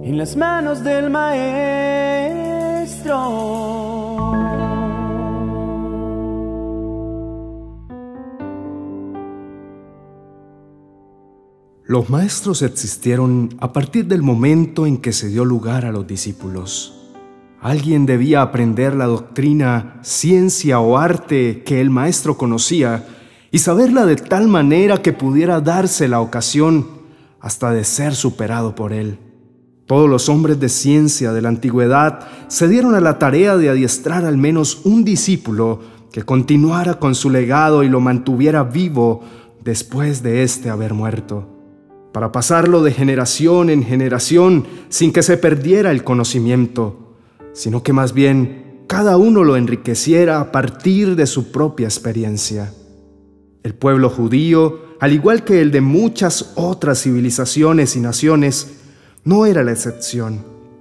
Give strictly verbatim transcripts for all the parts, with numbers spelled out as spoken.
en las manos del Maestro. Los maestros existieron a partir del momento en que se dio lugar a los discípulos. Alguien debía aprender la doctrina, ciencia o arte que el maestro conocía y saberla de tal manera que pudiera darse la ocasión hasta de ser superado por él. Todos los hombres de ciencia de la antigüedad se dieron a la tarea de adiestrar al menos un discípulo que continuara con su legado y lo mantuviera vivo después de éste haber muerto, para pasarlo de generación en generación sin que se perdiera el conocimiento, sino que más bien cada uno lo enriqueciera a partir de su propia experiencia. El pueblo judío, al igual que el de muchas otras civilizaciones y naciones, no era la excepción.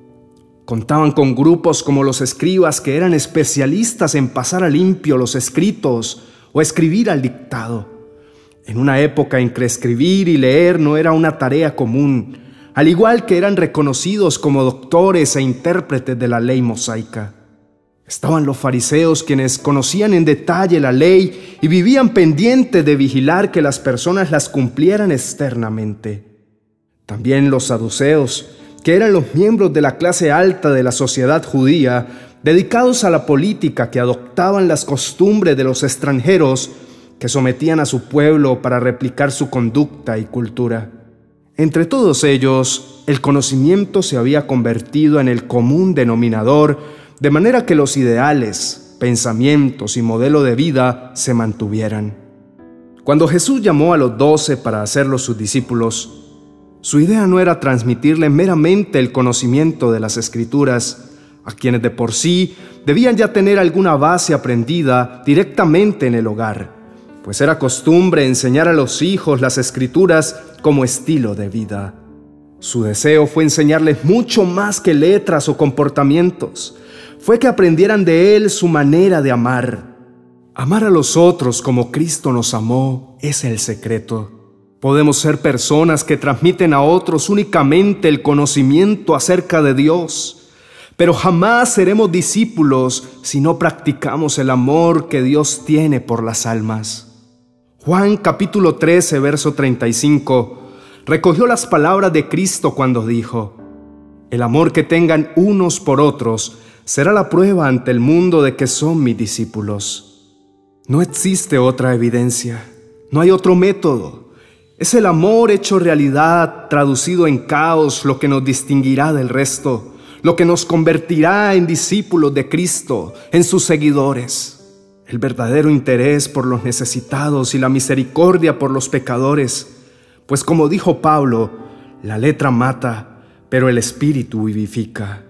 Contaban con grupos como los escribas que eran especialistas en pasar a limpio los escritos o escribir al dictado. En una época en que escribir y leer no era una tarea común, al igual que eran reconocidos como doctores e intérpretes de la ley mosaica. Estaban los fariseos, quienes conocían en detalle la ley y vivían pendientes de vigilar que las personas las cumplieran externamente. También los saduceos, que eran los miembros de la clase alta de la sociedad judía, dedicados a la política, que adoptaban las costumbres de los extranjeros, que sometían a su pueblo para replicar su conducta y cultura. Entre todos ellos, el conocimiento se había convertido en el común denominador, de manera que los ideales, pensamientos y modelo de vida se mantuvieran. Cuando Jesús llamó a los doce para hacerlos sus discípulos, su idea no era transmitirle meramente el conocimiento de las Escrituras, a quienes de por sí debían ya tener alguna base aprendida directamente en el hogar, pues era costumbre enseñar a los hijos las Escrituras como estilo de vida. Su deseo fue enseñarles mucho más que letras o comportamientos. Fue que aprendieran de él su manera de amar. Amar a los otros como Cristo nos amó es el secreto. Podemos ser personas que transmiten a otros únicamente el conocimiento acerca de Dios, pero jamás seremos discípulos si no practicamos el amor que Dios tiene por las almas. Juan capítulo trece, verso treinta y cinco, recogió las palabras de Cristo cuando dijo: «El amor que tengan unos por otros será la prueba ante el mundo de que son mis discípulos». No existe otra evidencia, no hay otro método. Es el amor hecho realidad, traducido en caos, lo que nos distinguirá del resto, lo que nos convertirá en discípulos de Cristo, en sus seguidores. El verdadero interés por los necesitados y la misericordia por los pecadores, pues como dijo Pablo, la letra mata, pero el espíritu vivifica.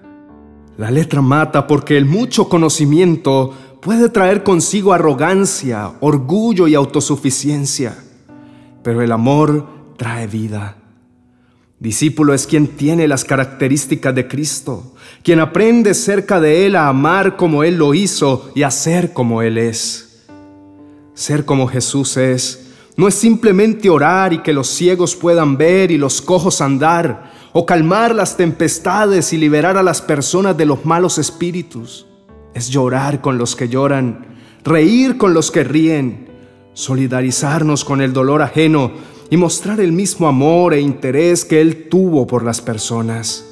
La letra mata porque el mucho conocimiento puede traer consigo arrogancia, orgullo y autosuficiencia, pero el amor trae vida. Discípulo es quien tiene las características de Cristo, quien aprende cerca de Él a amar como Él lo hizo y a ser como Él es. Ser como Jesús es, no es simplemente orar y que los ciegos puedan ver y los cojos andar, o calmar las tempestades y liberar a las personas de los malos espíritus. Es llorar con los que lloran, reír con los que ríen, solidarizarnos con el dolor ajeno y mostrar el mismo amor e interés que Él tuvo por las personas.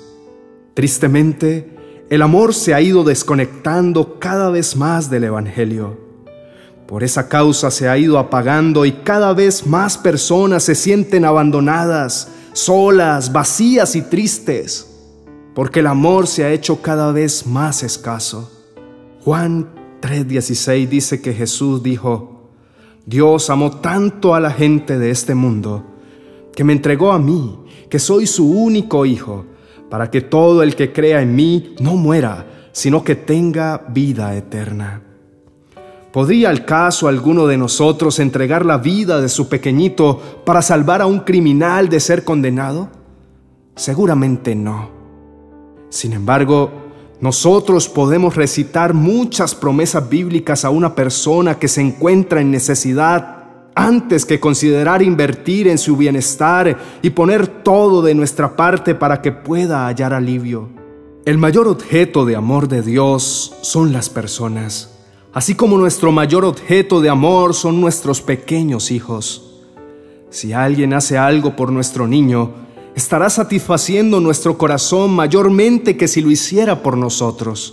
Tristemente, el amor se ha ido desconectando cada vez más del Evangelio. Por esa causa se ha ido apagando y cada vez más personas se sienten abandonadas, solas, vacías y tristes, porque el amor se ha hecho cada vez más escaso. Juan tres dieciséis dice que Jesús dijo: «Dios amó tanto a la gente de este mundo, que me entregó a mí, que soy su único Hijo, para que todo el que crea en mí no muera, sino que tenga vida eterna». ¿Podría acaso alguno de nosotros entregar la vida de su pequeñito para salvar a un criminal de ser condenado? Seguramente no. Sin embargo, nosotros podemos recitar muchas promesas bíblicas a una persona que se encuentra en necesidad, antes que considerar invertir en su bienestar y poner todo de nuestra parte para que pueda hallar alivio. El mayor objeto de amor de Dios son las personas, así como nuestro mayor objeto de amor son nuestros pequeños hijos. Si alguien hace algo por nuestro niño, estará satisfaciendo nuestro corazón mayormente que si lo hiciera por nosotros.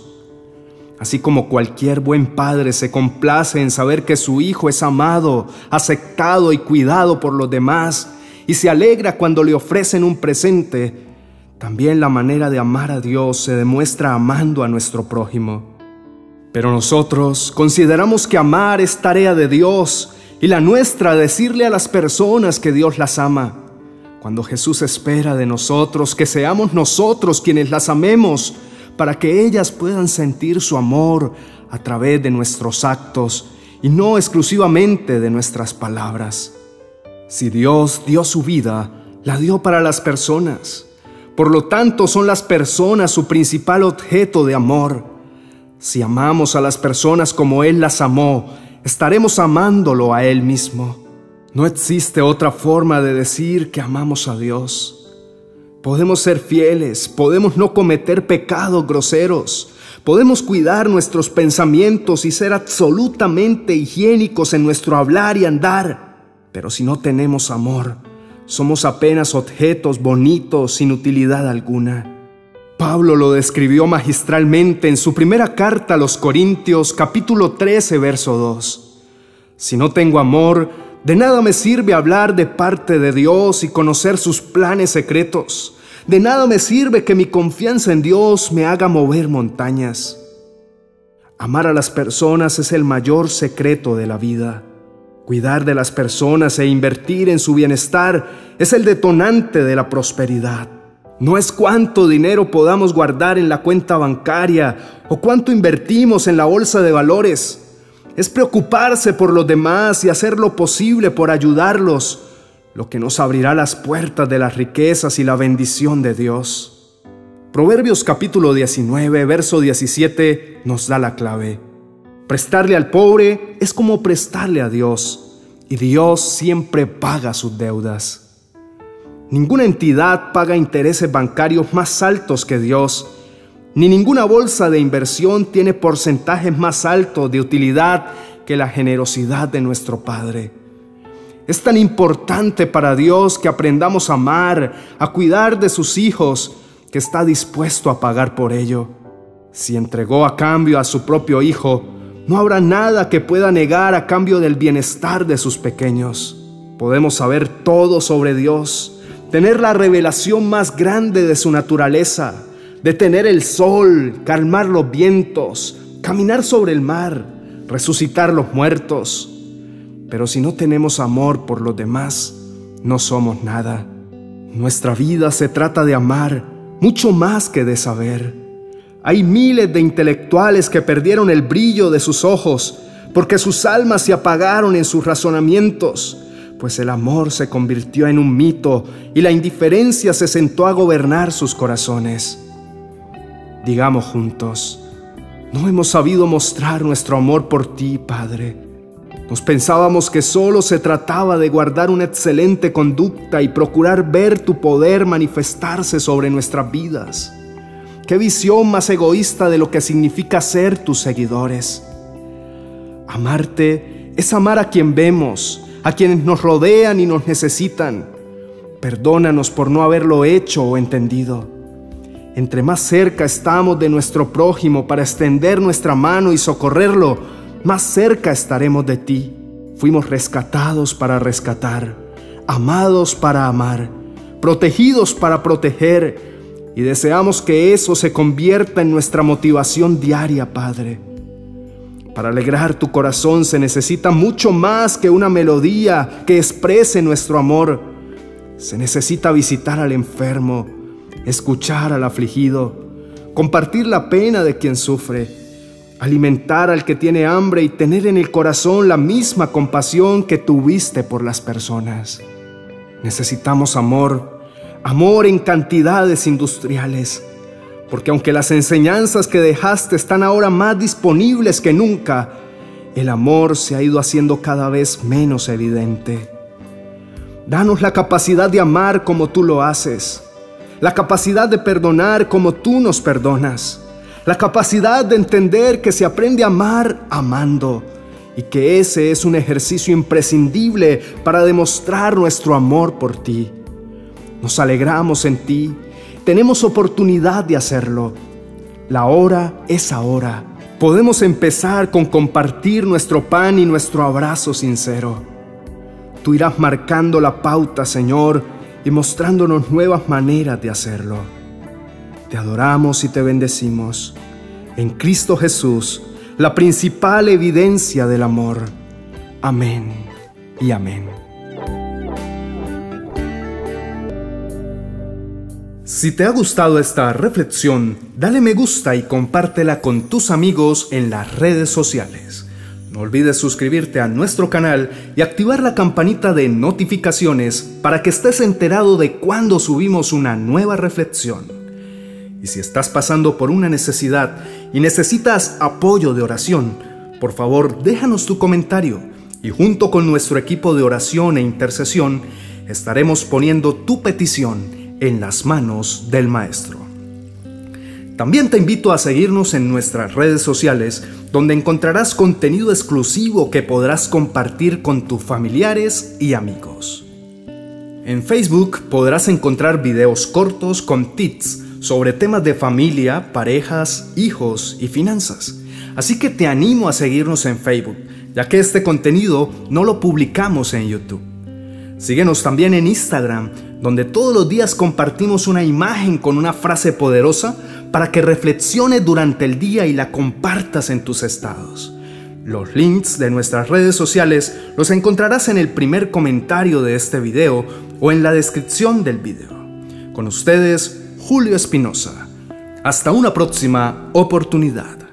Así como cualquier buen padre se complace en saber que su hijo es amado, aceptado y cuidado por los demás, y se alegra cuando le ofrecen un presente, también la manera de amar a Dios se demuestra amando a nuestro prójimo. Pero nosotros consideramos que amar es tarea de Dios y la nuestra decirle a las personas que Dios las ama, cuando Jesús espera de nosotros que seamos nosotros quienes las amemos, para que ellas puedan sentir su amor a través de nuestros actos y no exclusivamente de nuestras palabras. Si Dios dio su vida, la dio para las personas. Por lo tanto, son las personas su principal objeto de amor. Si amamos a las personas como Él las amó, estaremos amándolo a Él mismo. No existe otra forma de decir que amamos a Dios. Podemos ser fieles, podemos no cometer pecados groseros, podemos cuidar nuestros pensamientos y ser absolutamente higiénicos en nuestro hablar y andar. Pero si no tenemos amor, somos apenas objetos bonitos sin utilidad alguna. Pablo lo describió magistralmente en su primera carta a los Corintios, capítulo trece, verso dos. Si no tengo amor, de nada me sirve hablar de parte de Dios y conocer sus planes secretos. De nada me sirve que mi confianza en Dios me haga mover montañas. Amar a las personas es el mayor secreto de la vida. Cuidar de las personas e invertir en su bienestar es el detonante de la prosperidad. No es cuánto dinero podamos guardar en la cuenta bancaria o cuánto invertimos en la bolsa de valores. Es preocuparse por los demás y hacer lo posible por ayudarlos, lo que nos abrirá las puertas de las riquezas y la bendición de Dios. Proverbios capítulo diecinueve, verso diecisiete nos da la clave. Prestarle al pobre es como prestarle a Dios, y Dios siempre paga sus deudas. Ninguna entidad paga intereses bancarios más altos que Dios, ni ninguna bolsa de inversión tiene porcentajes más altos de utilidad que la generosidad de nuestro Padre. Es tan importante para Dios que aprendamos a amar, a cuidar de sus hijos, que está dispuesto a pagar por ello. Si entregó a cambio a su propio Hijo, no habrá nada que pueda negar a cambio del bienestar de sus pequeños. Podemos saber todo sobre Dios, tener la revelación más grande de su naturaleza, detener el sol, calmar los vientos, caminar sobre el mar, resucitar los muertos. Pero si no tenemos amor por los demás, no somos nada. Nuestra vida se trata de amar, mucho más que de saber. Hay miles de intelectuales que perdieron el brillo de sus ojos porque sus almas se apagaron en sus razonamientos, pues el amor se convirtió en un mito y la indiferencia se sentó a gobernar sus corazones. Digamos juntos: no hemos sabido mostrar nuestro amor por ti, Padre. Nos pensábamos que solo se trataba de guardar una excelente conducta y procurar ver tu poder manifestarse sobre nuestras vidas. ¡Qué visión más egoísta de lo que significa ser tus seguidores! Amarte es amar a quien vemos, a quienes nos rodean y nos necesitan. Perdónanos por no haberlo hecho o entendido. Entre más cerca estamos de nuestro prójimo para extender nuestra mano y socorrerlo, más cerca estaremos de ti. Fuimos rescatados para rescatar, amados para amar, protegidos para proteger, y deseamos que eso se convierta en nuestra motivación diaria, Padre. Para alegrar tu corazón se necesita mucho más que una melodía que exprese nuestro amor. Se necesita visitar al enfermo, escuchar al afligido, compartir la pena de quien sufre, alimentar al que tiene hambre y tener en el corazón la misma compasión que tuviste por las personas. Necesitamos amor, amor en cantidades industriales, porque aunque las enseñanzas que dejaste están ahora más disponibles que nunca, el amor se ha ido haciendo cada vez menos evidente. Danos la capacidad de amar como tú lo haces, la capacidad de perdonar como tú nos perdonas, la capacidad de entender que se aprende a amar amando y que ese es un ejercicio imprescindible para demostrar nuestro amor por ti. Nos alegramos en ti, tenemos oportunidad de hacerlo. La hora es ahora. Podemos empezar con compartir nuestro pan y nuestro abrazo sincero. Tú irás marcando la pauta, Señor, y mostrándonos nuevas maneras de hacerlo. Te adoramos y te bendecimos. En Cristo Jesús, la principal evidencia del amor. Amén y amén. Si te ha gustado esta reflexión, dale me gusta y compártela con tus amigos en las redes sociales. No olvides suscribirte a nuestro canal y activar la campanita de notificaciones para que estés enterado de cuando subimos una nueva reflexión. Y si estás pasando por una necesidad y necesitas apoyo de oración, por favor déjanos tu comentario y junto con nuestro equipo de oración e intercesión estaremos poniendo tu petición en las manos del Maestro. También te invito a seguirnos en nuestras redes sociales, donde encontrarás contenido exclusivo que podrás compartir con tus familiares y amigos. En Facebook podrás encontrar videos cortos con tips sobre temas de familia, parejas, hijos y finanzas. Así que te animo a seguirnos en Facebook, ya que este contenido no lo publicamos en YouTube. Síguenos también en Instagram, donde todos los días compartimos una imagen con una frase poderosa para que reflexiones durante el día y la compartas en tus estados. Los links de nuestras redes sociales los encontrarás en el primer comentario de este video o en la descripción del video. Con ustedes, Julio Espinosa. Hasta una próxima oportunidad.